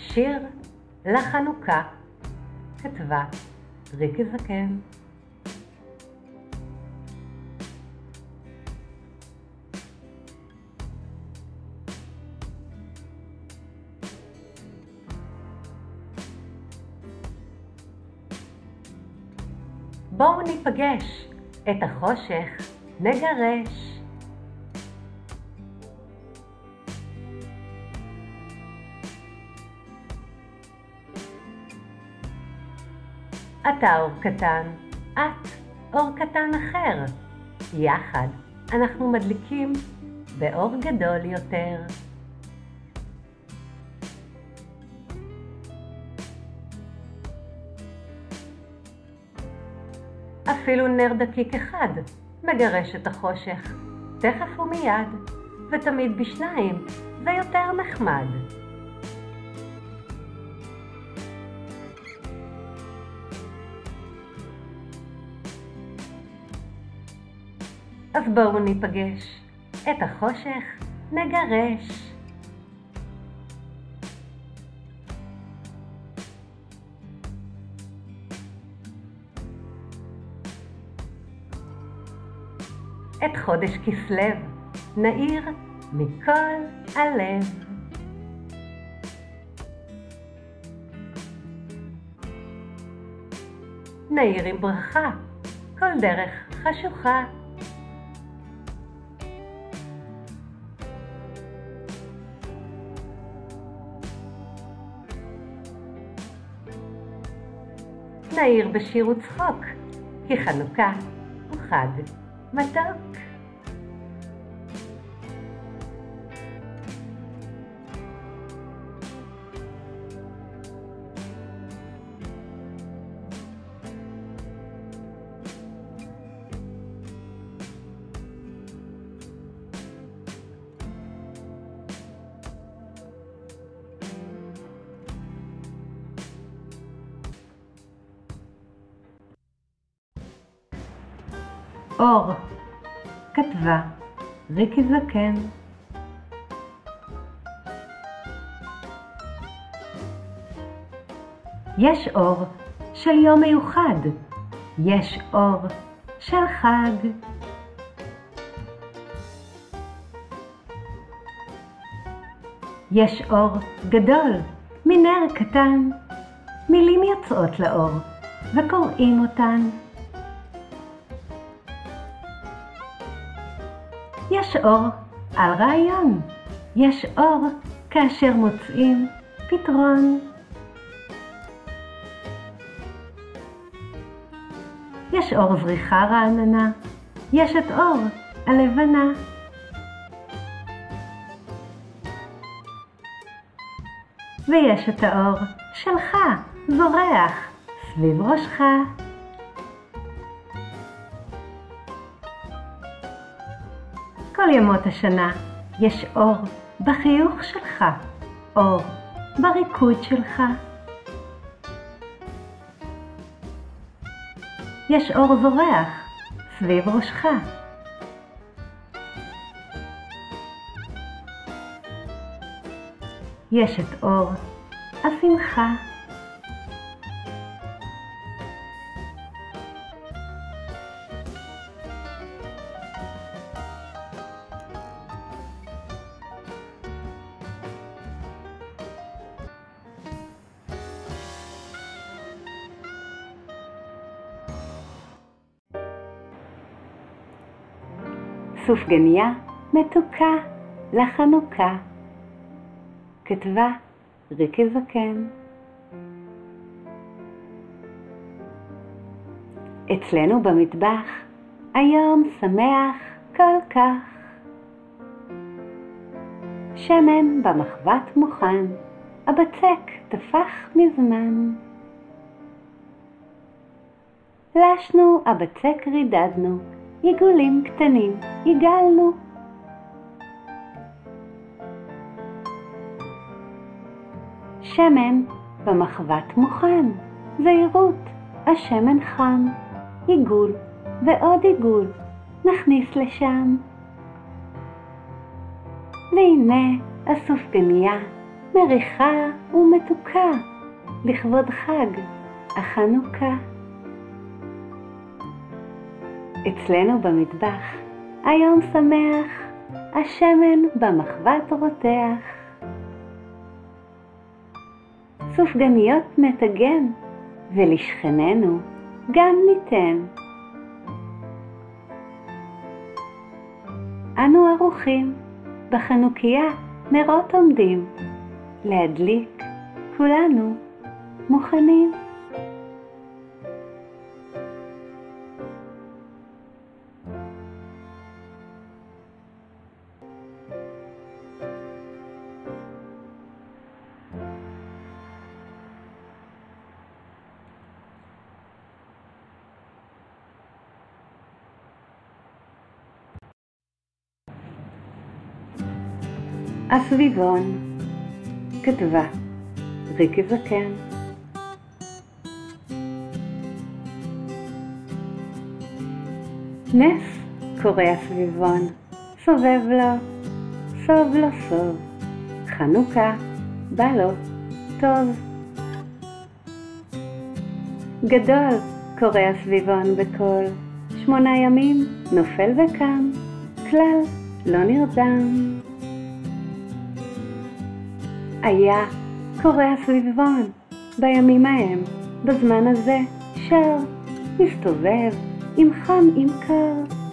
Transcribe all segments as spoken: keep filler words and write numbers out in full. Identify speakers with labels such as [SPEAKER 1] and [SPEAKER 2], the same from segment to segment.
[SPEAKER 1] שיר לחנוכה, כתבה ריקי זקן. בואו ניפגש, את החושך נגרש. אתה אור קטן, את אור קטן אחר. יחד אנחנו מדליקים באור גדול יותר. אפילו נר דקיק אחד מגרש את החושך, תכף ומיד, ותמיד בשניים זה יותר נחמד. אז בואו ניפגש, את החושך נגרש. את חודש כסלו נאיר מכל הלב. נאיר עם ברכה כל דרך חשוכה. נאיר בשיר וצחוק, כי חנוכה הוא חג מתוק. אור, כתבה ריקי זקן. יש אור של יום מיוחד, יש אור של חג. יש אור גדול מנר קטן, מילים יוצאות לאור וקוראים אותן. יש אור על רעיון, יש אור כאשר מוצאים פתרון. יש אור זריחה רעננה, יש את אור הלבנה. ויש את האור שלך זורח סביב ראשך. כל ימות השנה יש אור בחיוך שלך, אור בריקוד שלך. יש אור זורח סביב ראשך. יש את אור השמחה. סופגניה מתוקה לחנוכה, כתבה ריקי זקן. אצלנו במטבח היום שמח כל כך, שמן במחבת מוכן, הבצק תפח מזמן. לשנו הבצק רידדנו, עיגולים קטנים עיגלנו. שמן במחבת מוכן, זהירות, השמן חם. עיגול ועוד עיגול נכניס לשם. והנה הסופגניה מריחה ומתוקה, לכבוד חג החנוכה. אצלנו במטבח היום שמח, השמן במחבת רותח. סופגניות נטגן, ולשכננו גם ניתן. אנו ערוכים, בחנוכיה נרות עומדים, להדליק כולנו מוכנים. הסביבון, כתבה ריקי זקן. נס קורא הסביבון, סובב לו, סוב לו סוב, חנוכה בא לו טוב. גדול קורא הסביבון בקול, שמונה ימים נופל וקם, כלל לא נרדם. היה קורא הסביבון, בימים ההם, בזמן הזה, שר, מסתובב, עם חם עם קר.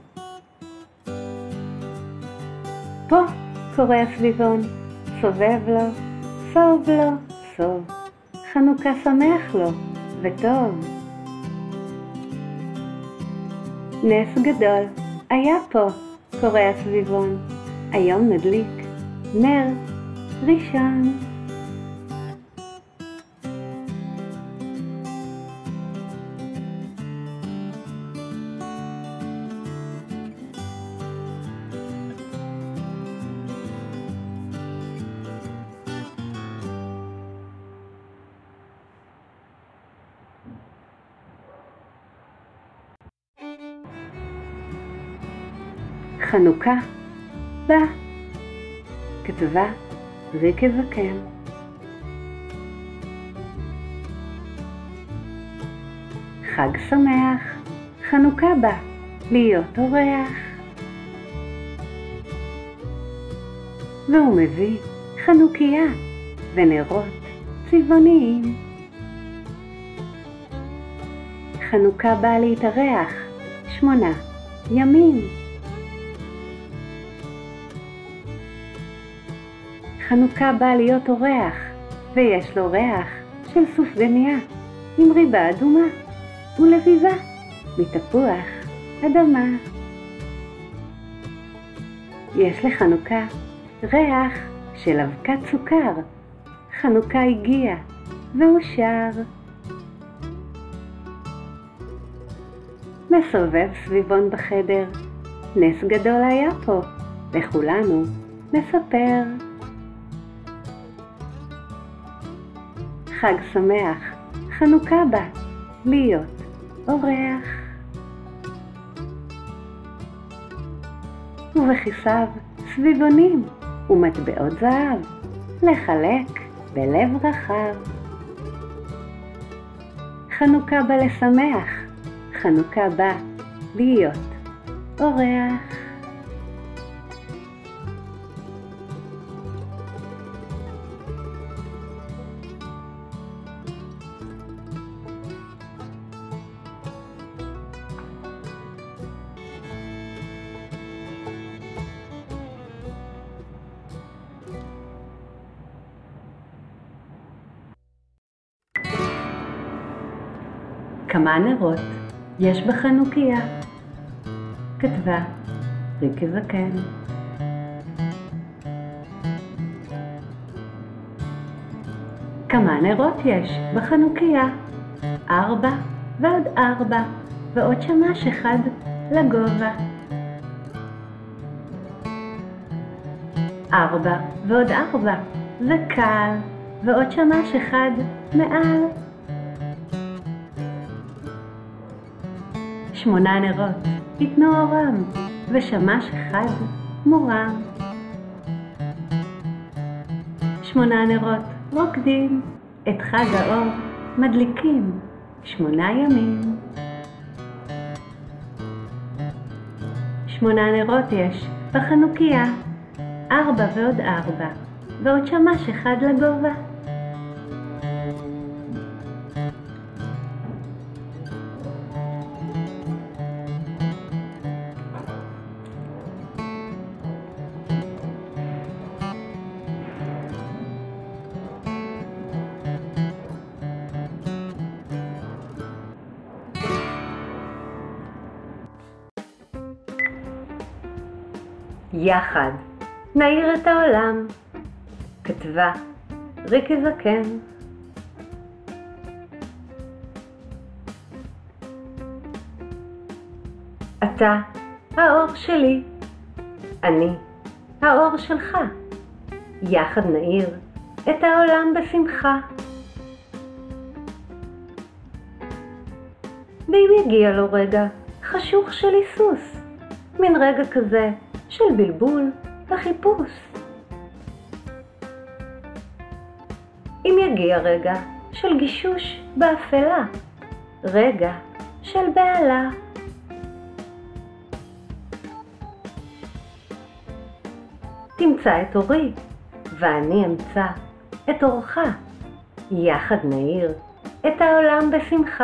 [SPEAKER 1] פה קורא הסביבון, סובב לו, סוב לו, סוב, חנוכה שמח לו, וטוב. נס גדול, היה פה, קורא הסביבון, היום נדליק, נר, ראשון. חנוכה בא, כתבה ריקי זקן. חג שמח, חנוכה בא, להיות אורח. והוא מביא חנוכיה ונרות צבעוניים. חנוכה בא להתארח, שמונה ימים. חנוכה בא להיות אורח, ויש לו ריח של סופגניה עם ריבה אדומה ולביבה מתפוח אדמה. יש לחנוכה ריח של אבקת סוכר. חנוכה הגיע והוא שר. מסובב סביבון בחדר, נס גדול היה פה, לכולנו נספר. חג שמח, חנוכה בא, להיות אורח. ובכיסיו סביבונים ומטבעות זהב, לחלק בלב רחב. חנוכה בא לשמח, חנוכה בא להיות אורח. כמה נרות יש בחנוכיה? כתבה ריקי זקן. כמה נרות יש בחנוכיה? ארבע ועוד ארבע, ועוד שמש אחד לגובה. ארבע ועוד ארבע, זה קל, ועוד שמש אחד מעל. שמונה נרות יתנו אורם, ושמש אחד מורם. שמונה נרות רוקדים, את חג האור מדליקים שמונה ימים. שמונה נרות יש בחנוכיה, ארבע ועוד ארבע, ועוד שמש אחד לגובה. יחד נאיר את העולם. כתבה ריקי זקן. אתה האור שלי, אני האור שלך. יחד נאיר את העולם בשמחה. ואם יגיע לו רגע חשוך של היסוס, מן רגע כזה של בלבול וחיפוש. אם יגיע רגע של גישוש באפלה, רגע של בעלה. תמצא את אורי, ואני אמצא את אורך. יחד נאיר את העולם בשמחה.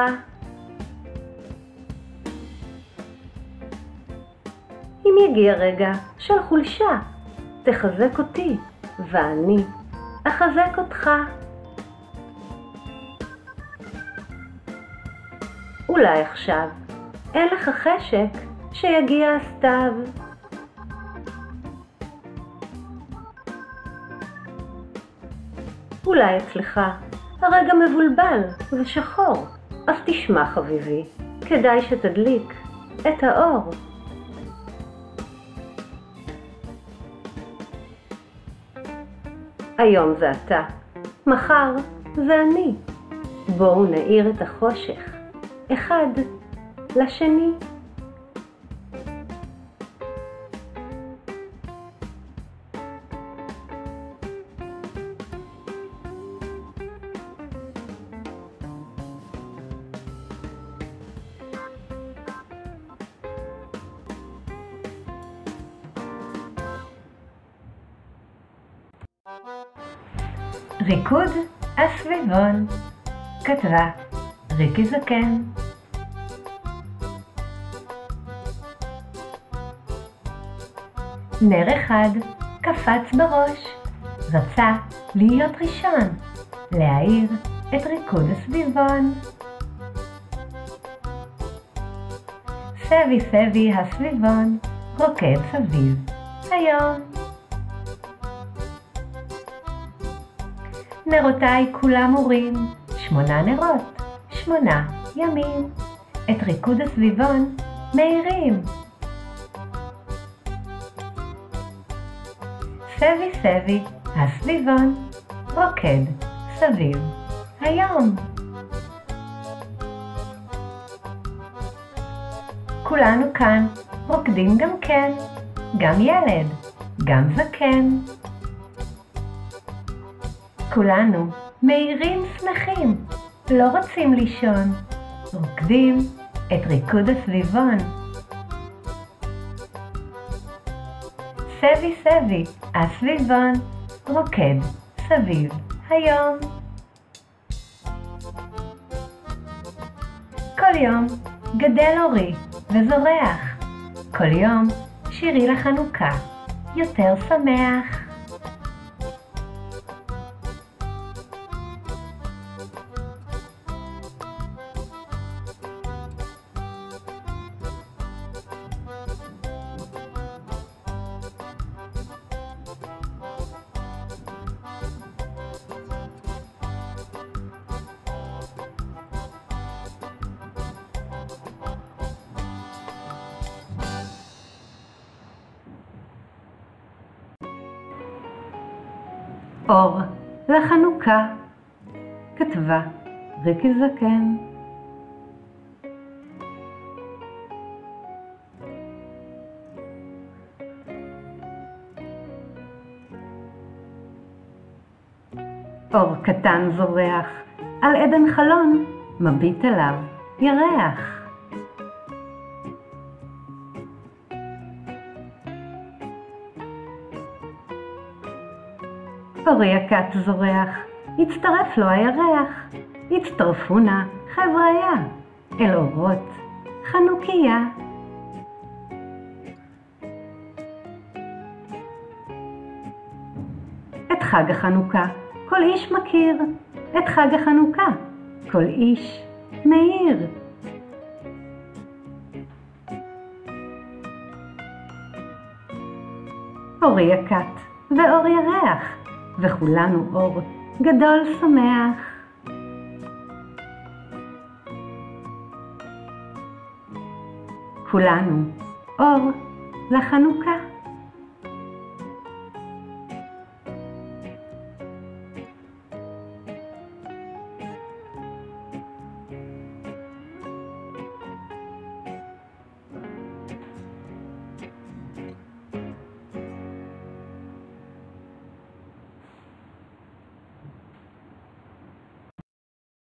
[SPEAKER 1] אם יגיע רגע של חולשה, תחזק אותי, ואני אחזק אותך. אולי עכשיו אין לך חשק שיגיע הסתיו. אולי אצלך הרגע מבולבל ושחור, אז תשמע חביבי, כדאי שתדליק את האור. היום זה אתה, מחר זה אני. בואו נאיר את החושך, אחד לשני. ריקוד הסביבון. כתבה ריקי זקן. נר אחד קפץ בראש, רצה להיות ראשון, להאיר את ריקוד הסביבון. סבי סבי הסביבון רוקד סביב היום. נרותיי כולם אורים, שמונה נרות, שמונה ימים, את ריקוד הסביבון מאירים. סבי סבי הסביבון רוקד סביב היום. כולנו כאן רוקדים גם כן, גם ילד, גם זקן. כולנו מאירים שמחים, לא רוצים לישון, רוקדים את ריקוד הסביבון. סבי סבי הסביבון רוקד סביב היום. כל יום גדל אורי וזורח, כל יום שירי לחנוכה יותר שמח. אור לחנוכה. כתבה ריקי זקן. אור קטן זורח, על עדן חלון, מביט עליו ירח. אורי הכת זורח, הצטרף לו הירח, הצטרפו נא חבריה, אל אורות חנוכיה. את חג החנוכה כל איש מכיר, את חג החנוכה כל איש מאיר. אורי הכת ואור ירח, וכולנו אור גדול שמח. כולנו אור לחנוכה.